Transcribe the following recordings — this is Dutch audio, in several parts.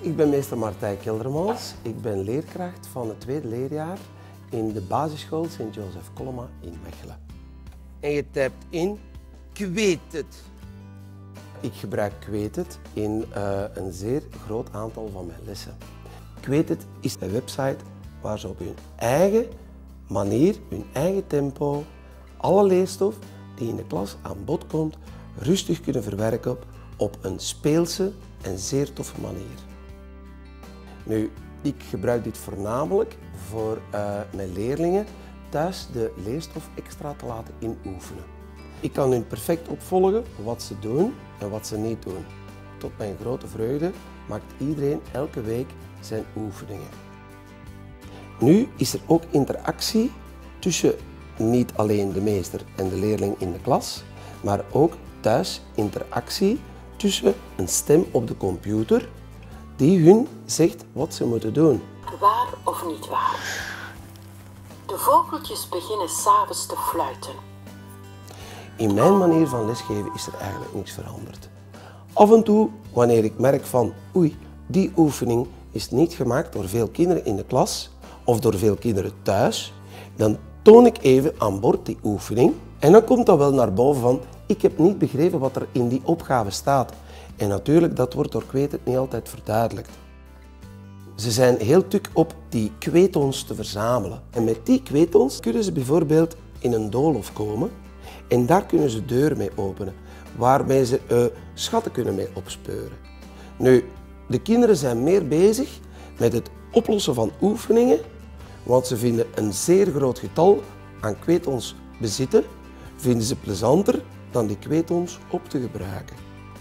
Ik ben meester Martijn Keldermans. Ik ben leerkracht van het tweede leerjaar in de basisschool Sint-Joseph Collema in Mechelen. En je typt in kwetet. Ik gebruik kwetet in een zeer groot aantal van mijn lessen. Kwetet is een website waar ze op hun eigen manier, hun eigen tempo, alle leerstof die in de klas aan bod komt, rustig kunnen verwerken op een speelse en zeer toffe manier. Nu, ik gebruik dit voornamelijk voor mijn leerlingen thuis de leerstof extra te laten inoefenen. Ik kan hun perfect opvolgen wat ze doen en wat ze niet doen. Tot mijn grote vreugde maakt iedereen elke week zijn oefeningen. Nu is er ook interactie tussen niet alleen de meester en de leerling in de klas, maar ook thuis interactie tussen een stem op de computer die hun zegt wat ze moeten doen. Waar of niet waar? De vogeltjes beginnen 's avonds te fluiten. In mijn manier van lesgeven is er eigenlijk niks veranderd. Af en toe, wanneer ik merk van oei, die oefening is niet gemaakt door veel kinderen in de klas of door veel kinderen thuis, dan toon ik even aan boord die oefening en dan komt dat wel naar boven van ik heb niet begrepen wat er in die opgave staat. En natuurlijk, dat wordt door kwetet niet altijd verduidelijkt. Ze zijn heel tuk op die kweetons te verzamelen. En met die kweetons kunnen ze bijvoorbeeld in een doolhof komen en daar kunnen ze deuren mee openen, waarmee ze schatten kunnen mee opspeuren. Nu, de kinderen zijn meer bezig met het oplossen van oefeningen, want ze vinden een zeer groot getal aan kweetons bezitten, vinden ze plezanter dan die kweetons op te gebruiken.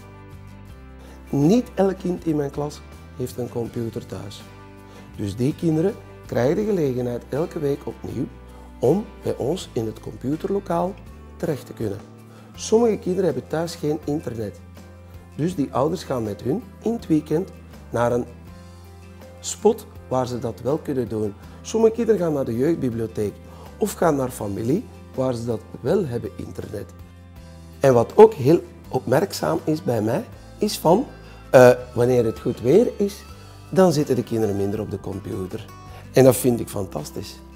Niet elk kind in mijn klas heeft een computer thuis. Dus die kinderen krijgen de gelegenheid elke week opnieuw om bij ons in het computerlokaal terecht te kunnen. Sommige kinderen hebben thuis geen internet. Dus die ouders gaan met hun in het weekend naar een spot waar ze dat wel kunnen doen. Sommige kinderen gaan naar de jeugdbibliotheek of gaan naar familie waar ze dat wel hebben internet. En wat ook heel opmerkzaam is bij mij, is van wanneer het goed weer is, dan zitten de kinderen minder op de computer. En dat vind ik fantastisch.